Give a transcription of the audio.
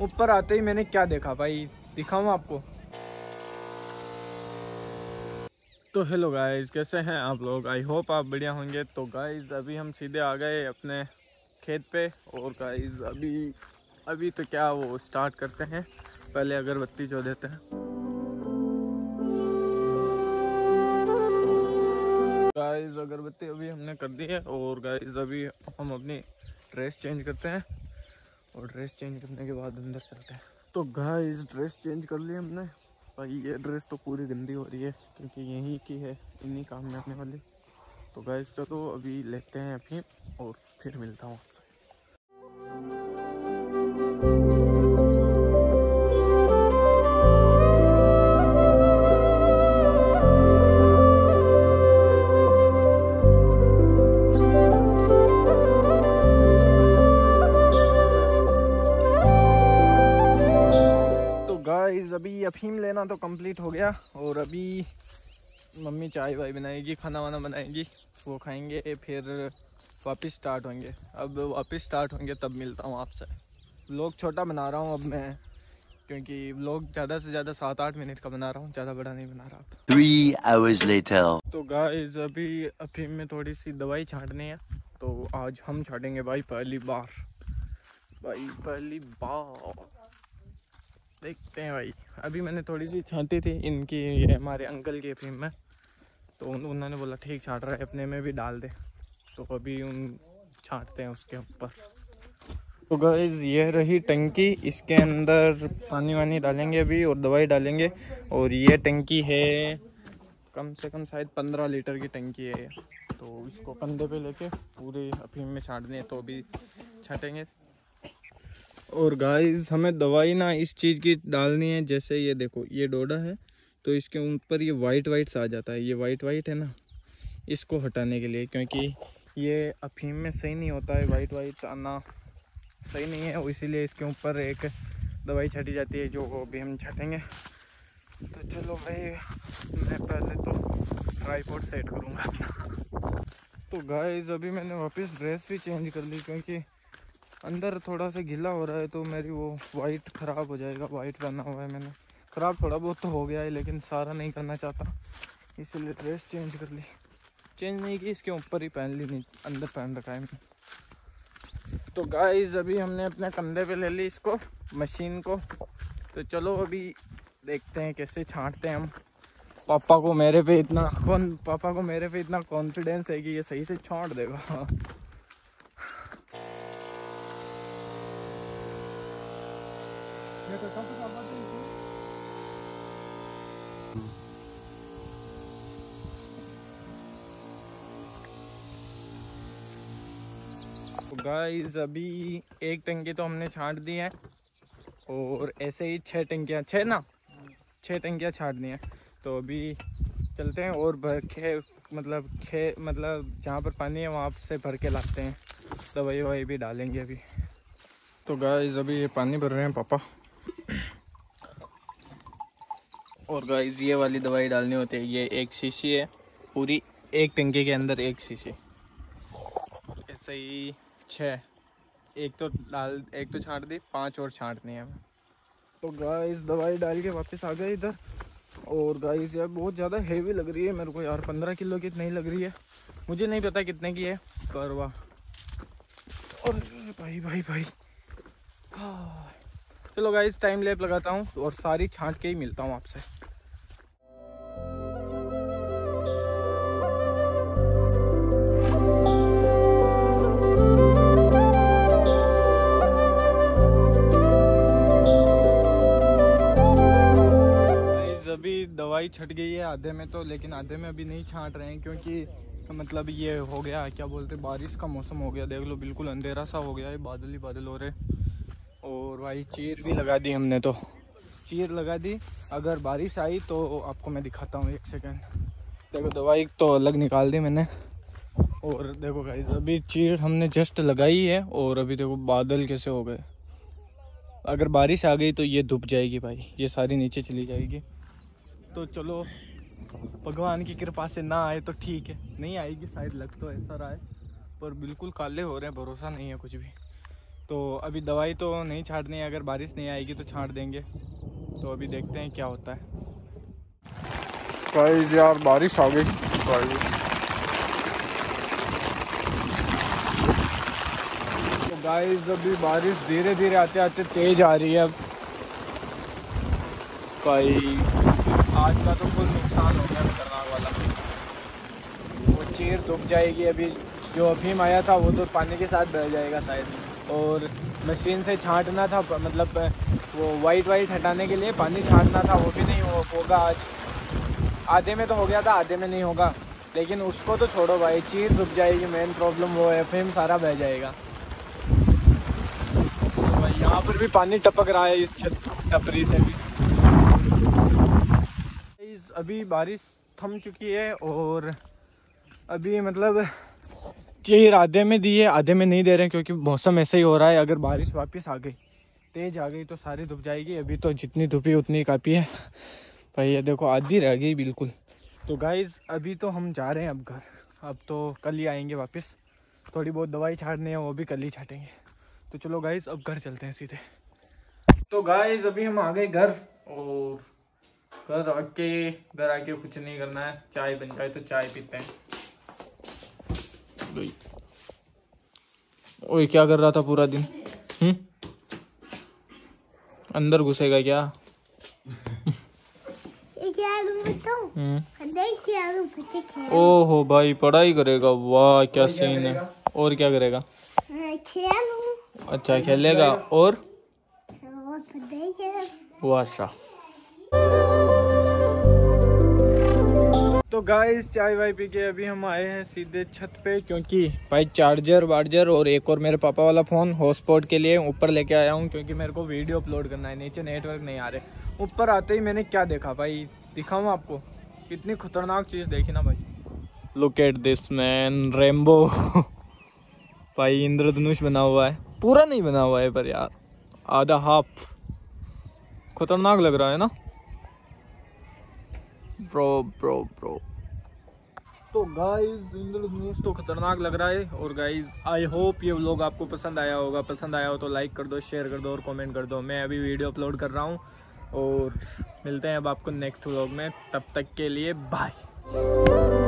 ऊपर आते ही मैंने क्या देखा भाई, दिखाऊं आपको। तो हेलो गाइस, कैसे हैं आप लोग? आई होप आप बढ़िया होंगे। तो गाइस अभी हम सीधे आ गए अपने खेत पे। और गाइस अभी तो क्या वो स्टार्ट करते हैं, पहले अगरबत्ती जो देते हैं। गाइस अगरबत्ती अभी हमने कर दी है। और गाइस अभी हम अपनी ड्रेस चेंज करते हैं और ड्रेस चेंज करने के बाद अंदर चलते हैं। तो गाइस ड्रेस चेंज कर ली हमने भाई। ये ड्रेस तो पूरी गंदी हो रही है क्योंकि यहीं की है, इन्हीं काम में आने वाली। तो गाइस चलो अभी लेते हैं अफीम और फिर मिलता हूँ आपसे। गाइस अभी अफीम लेना तो कंप्लीट हो गया और अभी मम्मी चाय वाय बनाएगी, खाना वाना बनाएगी, वो खाएंगे, फिर वापस स्टार्ट होंगे। अब वापस स्टार्ट होंगे तब मिलता हूँ आपसे। व्लॉग छोटा बना रहा हूँ अब मैं, क्योंकि व्लॉग ज़्यादा से ज़्यादा 7-8 मिनट का बना रहा हूँ, ज़्यादा बड़ा नहीं बना रहा। 3 hours later। तो गाइस अभी अफीम में थोड़ी सी दवाई छांटनी है, तो आज हम छाटेंगे भाई पहली बार। देखते हैं भाई। अभी मैंने थोड़ी सी छांटी थी इनकी, ये हमारे अंकल की अफीम में, तो उन्होंने बोला ठीक छांट रहा है, अपने में भी डाल दे। तो अभी उन छांटते हैं उसके ऊपर। तो गाइस ये रही टंकी, इसके अंदर पानी वानी डालेंगे अभी और दवाई डालेंगे। और ये टंकी है कम से कम शायद 15 लीटर की टंकी है। तो इसको कंधे पे लेके पूरे अफीम में छांटनी है, तो अभी छाटेंगे। और गाइस हमें दवाई ना इस चीज़ की डालनी है, जैसे ये देखो ये डोडा है, तो इसके ऊपर ये वाइट सा आ जाता है, ये वाइट है ना, इसको हटाने के लिए, क्योंकि ये अफीम में सही नहीं होता है, वाइट आना सही नहीं है, इसीलिए इसके ऊपर एक दवाई छाटी जाती है, जो अभी हम छाटेंगे। तो चलो भाई, मैं पहले तो ट्राइपॉड सेट करूँगा अपना। तो गाइस अभी मैंने वापस ड्रेस भी चेंज कर ली, क्योंकि अंदर थोड़ा सा गीला हो रहा है, तो मेरी वो वाइट ख़राब हो जाएगा। वाइट पहना हुआ है मैंने, ख़राब थोड़ा बहुत तो हो गया है, लेकिन सारा नहीं करना चाहता, इसलिए ड्रेस चेंज कर ली। चेंज नहीं की, इसके ऊपर ही पहन ली, नहीं अंदर पहन रखा है मैंने। तो गाइस अभी हमने अपने कंधे पे ले ली इसको, मशीन को। तो चलो अभी देखते हैं कैसे छांटते हैं हम। पापा को मेरे पे इतना कॉन्फिडेंस है कि ये सही से छांट देगा। तो गाइस अभी एक टंकी तो हमने छांट दी है, और ऐसे ही 6 टंकियाँ 6 टंकियाँ छांटनी है। तो अभी चलते हैं और मतलब जहाँ पर पानी है वहाँ से भर के लाते हैं, दवाई ववाई भी डालेंगे अभी। तो गाइस अभी ये पानी भर रहे हैं पापा। और गाइस ये वाली दवाई डालनी होती है, ये 1 शीशी है पूरी, एक टंकी के अंदर 1 शीशी। ऐसे ही 6, एक तो छांट दी, 5 और छांटनी है। तो गाइस दवाई डाल के वापस आ गए इधर। और गाइस यार बहुत ज़्यादा हेवी लग रही है मेरे को यार, 15 किलो की नहीं लग रही है, मुझे नहीं पता कितने की है, पर वाह। और भाई चलो गाइस टाइम लैप लगाता हूँ और सारी छांट के ही मिलता हूँ आपसे। अभी दवाई छट गई है आधे में तो, लेकिन आधे में अभी नहीं छांट रहे हैं, क्योंकि मतलब ये हो गया क्या बोलते, बारिश का मौसम हो गया। देख लो बिल्कुल अंधेरा सा हो गया है, बादल ही बादल हो रहे। और भाई चीर भी लगा दी हमने, तो चीर लगा दी, अगर बारिश आई तो आपको मैं दिखाता हूँ, 1 सेकेंड। देखो दवाई तो अलग निकाल दी मैंने, और देखो गाइस अभी चीर हमने जस्ट लगाई है, और अभी देखो बादल कैसे हो गए। अगर बारिश आ गई तो ये धुप जाएगी भाई, ये सारी नीचे चली जाएगी। तो चलो भगवान की कृपा से ना आए तो ठीक है, नहीं आएगी शायद, लग तो ऐसा रहा है, पर बिल्कुल काले हो रहे हैं, भरोसा नहीं है कुछ भी। तो अभी दवाई तो नहीं छाटनी है, अगर बारिश नहीं आएगी तो छाट देंगे। तो अभी देखते हैं क्या होता है। गाइस यार बारिश आ गई। तो गाइस अभी बारिश धीरे धीरे आते आते तेज आ रही है। अब भाई आज का तो फुल नुकसान हो गया खतरनाक वाला। वो चीर डूब जाएगी। अभी जो अफीम आया था वो तो पानी के साथ बह जाएगा शायद, और मशीन से छांटना था, मतलब वो वाइट हटाने के लिए पानी छांटना था, वो भी नहीं होगा आज। आधे में तो हो गया था, आधे में नहीं होगा। लेकिन उसको तो छोड़ो भाई, चीर डूब जाएगी। मेन प्रॉब्लम वो है, अफीम सारा बह जाएगा। तो भाई यहाँ पर भी पानी टपक रहा है इस छत टपरी से भी। अभी बारिश थम चुकी है और अभी मतलब चीर आधे में दी है, आधे में नहीं दे रहे हैं क्योंकि मौसम ऐसे ही हो रहा है। अगर बारिश वापस आ गई, तेज आ गई तो सारी धूप जाएगी। अभी तो जितनी धूपी उतनी काफ़ी है भाई। ये देखो आधी रह गई बिल्कुल। तो गाइज़ अभी तो हम जा रहे हैं अब घर। अब तो कल ही आएंगे वापस। थोड़ी बहुत दवाई छाटनी है, वो भी कल ही छाटेंगे। तो चलो गाइज़ अब घर चलते हैं सीधे। तो गाइज़ अभी हम आ गए घर, और घर आके कुछ नहीं करना है। चाय बन जाए तो चाय पीते हैं। ओए क्या कर रहा था पूरा दिन? अंदर घुसेगा क्या? ओहो भाई पढ़ाई करेगा, वाह क्या सीन है। और क्या करेगा? अच्छा खेलेगा और वाह। तो गाइस चाय वाय पी के अभी हम आए हैं सीधे छत पे, क्योंकि भाई चार्जर वार्जर और एक और मेरे पापा वाला फ़ोन हॉटस्पॉट के लिए ऊपर लेके आया हूँ, क्योंकि मेरे को वीडियो अपलोड करना है। नीचे नेटवर्क नहीं आ रहे। ऊपर आते ही मैंने क्या देखा भाई, दिखाऊँ आपको? कितनी खतरनाक चीज़ देखी ना भाई। Look at this man, rainbow. भाई इंद्रधनुष बना हुआ है, पूरा नहीं बना हुआ है पर यार आधा हाफ। खतरनाक लग रहा है ना ब्रो। तो गाइज इंद्रधनुष तो खतरनाक लग रहा है। और गाइज आई होप ये व्लॉग आपको पसंद आया होगा। पसंद आया हो तो लाइक कर दो, शेयर कर दो और कमेंट कर दो। मैं अभी वीडियो अपलोड कर रहा हूँ और मिलते हैं अब आपको नेक्स्ट व्लॉग में। तब तक के लिए बाय।